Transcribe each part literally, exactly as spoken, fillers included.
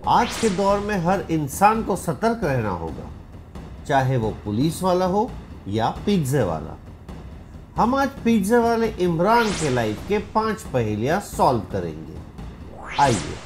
आज के दौर में हर इंसान को सतर्क रहना होगा, चाहे वो पुलिस वाला हो या पिज्जे वाला। हम आज पिज्जे वाले इमरान के लाइफ के पांच पहेलियां सॉल्व करेंगे। आइए।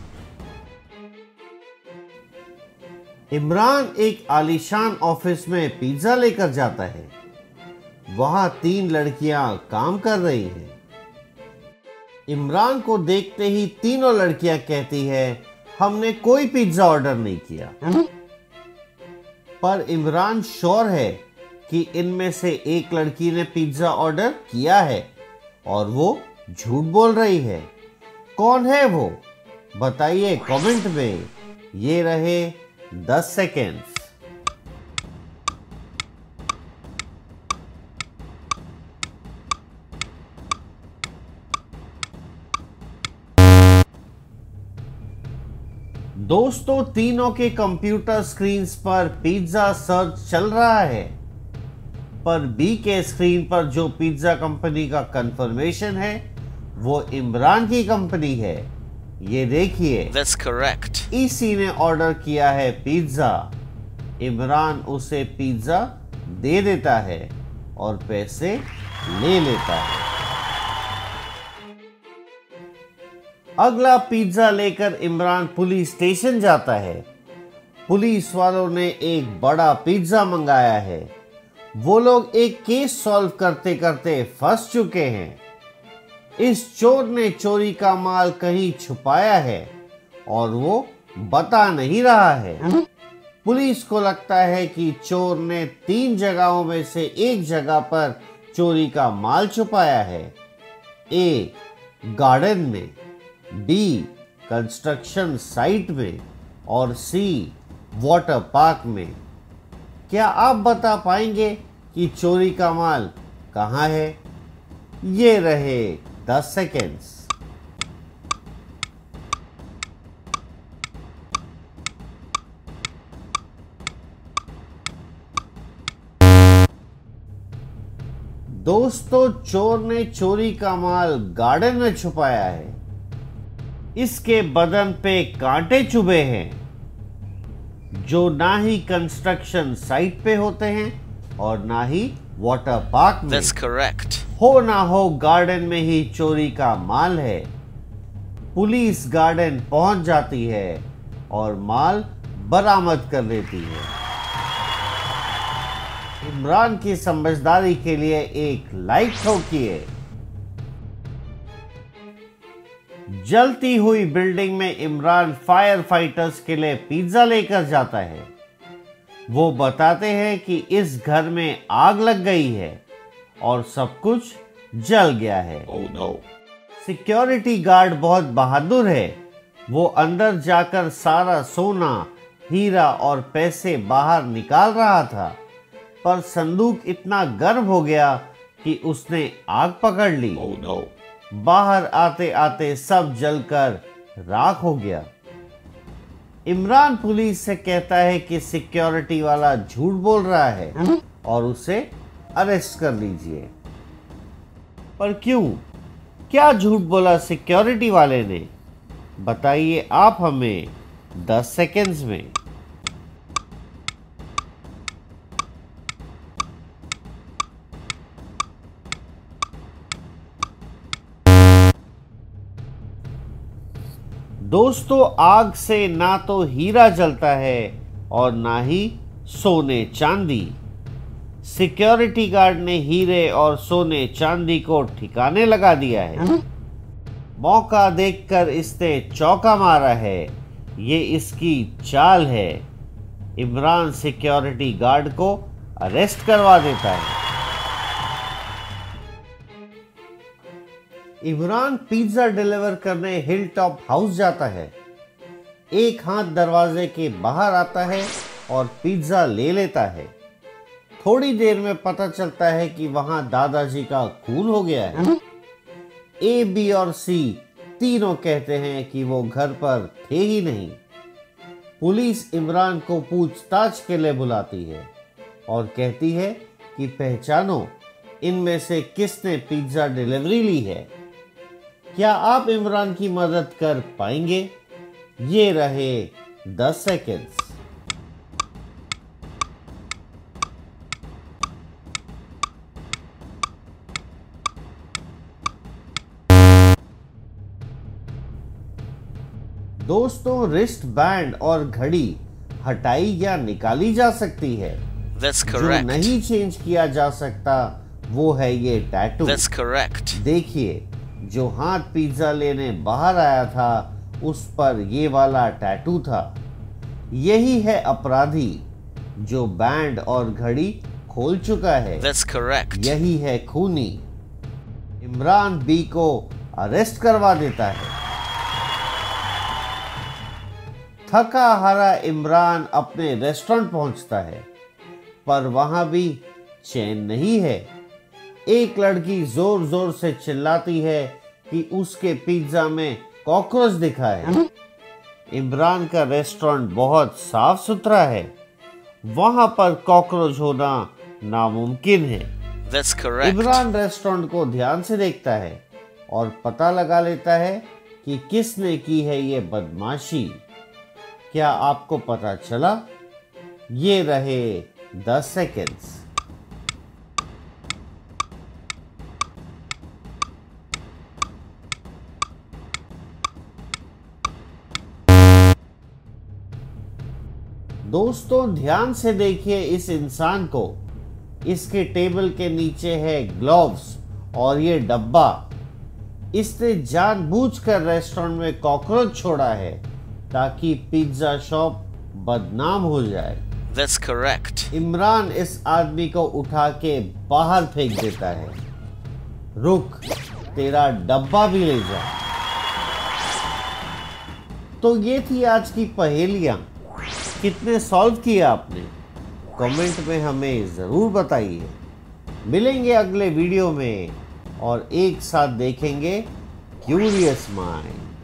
इमरान एक आलीशान ऑफिस में पिज्जा लेकर जाता है। वहां तीन लड़कियां काम कर रही हैं। इमरान को देखते ही तीनों लड़कियां कहती है, हमने कोई पिज्जा ऑर्डर नहीं किया। पर इमरान श्योर है कि इनमें से एक लड़की ने पिज्जा ऑर्डर किया है और वो झूठ बोल रही है। कौन है वो? बताइए कमेंट में। ये रहे दस सेकेंड्स। दोस्तों, तीनों के कंप्यूटर स्क्रीन्स पर पिज्जा सर्च चल रहा है, पर बी के स्क्रीन पर जो पिज्जा कंपनी का कंफर्मेशन है वो इमरान की कंपनी है। ये देखिए, That's correct. इसी ने ऑर्डर किया है पिज्जा। इमरान उसे पिज्जा दे देता है और पैसे ले लेता है। अगला पिज्जा लेकर इमरान पुलिस स्टेशन जाता है। पुलिस वालों ने एक बड़ा पिज्जा मंगाया है। वो लोग एक केस सॉल्व करते करते फंस चुके हैं। इस चोर ने चोरी का माल कहीं छुपाया है और वो बता नहीं रहा है। पुलिस को लगता है कि चोर ने तीन जगहों में से एक जगह पर चोरी का माल छुपाया है। ए, गार्डन में, बी, कंस्ट्रक्शन साइट में और सी, वाटर पार्क में। क्या आप बता पाएंगे कि चोरी का माल कहाँ है? ये रहे दस सेकेंड्स। दोस्तों, चोर ने चोरी का माल गार्डन में छुपाया है। इसके बदन पे कांटे चुभे हैं, जो ना ही कंस्ट्रक्शन साइट पे होते हैं और ना ही वाटर पार्क में। That's correct. हो ना हो गार्डन में ही चोरी का माल है। पुलिस गार्डन पहुंच जाती है और माल बरामद कर लेती है। इमरान की समझदारी के लिए एक लाइक ठोकिए। जलती हुई बिल्डिंग में इमरान फायर फाइटर्स के लिए पिज्जा लेकर जाता है। वो बताते हैं कि इस घर में आग लग गई है और सब कुछ जल गया है। Oh no. सिक्योरिटी गार्ड बहुत बहादुर है। वो अंदर जाकर सारा सोना, हीरा और पैसे बाहर निकाल रहा था, पर संदूक इतना गर्म हो गया कि उसने आग पकड़ ली। Oh no. बाहर आते आते सब जलकर राख हो गया। इमरान पुलिस से कहता है कि सिक्योरिटी वाला झूठ बोल रहा है और उसे अरेस्ट कर लीजिए। पर क्यों? क्या झूठ बोला सिक्योरिटी वाले ने? बताइए आप हमें दस सेकेंड्स में। दोस्तों, आग से ना तो हीरा जलता है और ना ही सोने चांदी। सिक्योरिटी गार्ड ने हीरे और सोने चांदी को ठिकाने लगा दिया है। मौका देखकर इसने चौका मारा है। ये इसकी चाल है। इमरान सिक्योरिटी गार्ड को अरेस्ट करवा देता है। इमरान पिज्जा डिलीवर करने हिल टॉप हाउस जाता है। एक हाथ दरवाजे के बाहर आता है और पिज्जा ले लेता है। थोड़ी देर में पता चलता है कि वहां दादाजी का खून हो गया है। ए, बी और सी तीनों कहते हैं कि वो घर पर थे ही नहीं। पुलिस इमरान को पूछताछ के लिए बुलाती है और कहती है कि पहचानो, इनमें से किसने पिज्जा डिलीवरी ली है। क्या आप इमरान की मदद कर पाएंगे? ये रहे दस सेकंड्स। दोस्तों, रिस्ट बैंड और घड़ी हटाई या निकाली जा सकती है। That's जो correct. नहीं चेंज किया जा सकता वो है ये टैटू। That's correct. देखिए, जो हाथ पिज्जा लेने बाहर आया था उस पर ये वाला टैटू था। यही है अपराधी जो बैंड और घड़ी खोल चुका है। That's correct. यही है खूनी। इमरान बी को अरेस्ट करवा देता है। थका हारा इमरान अपने रेस्टोरेंट पहुंचता है, पर वहां भी चैन नहीं है। एक लड़की जोर जोर से चिल्लाती है कि उसके पिज्जा में कॉकरोच दिखा है। इमरान का रेस्टोरेंट बहुत साफ सुथरा है, वहां पर कॉकरोच होना नामुमकिन है। That's correct. इमरान रेस्टोरेंट को ध्यान से देखता है और पता लगा लेता है कि किसने की है ये बदमाशी। क्या आपको पता चला? ये रहे दस सेकंड्स। दोस्तों, ध्यान से देखिए इस इंसान को। इसके टेबल के नीचे है ग्लव्स और ये डब्बा। इसने जानबूझकर रेस्टोरेंट में कॉकरोच छोड़ा है ताकि पिज्जा शॉप बदनाम हो जाए। That's correct. इमरान इस आदमी को उठा के बाहर फेंक देता है। रुक, तेरा डब्बा भी ले जा। तो ये थी आज की पहेलियां। कितने सॉल्व किया आपने? कमेंट में हमें जरूर बताइए। मिलेंगे अगले वीडियो में और एक साथ देखेंगे क्यूरियस माइंड।